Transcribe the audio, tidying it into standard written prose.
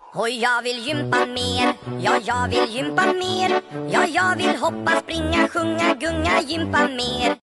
Och jag vill gympa mer, ja jag vill gympa mer. Ja jag vill hoppa, springa, sjunga, gunga, gympa mer.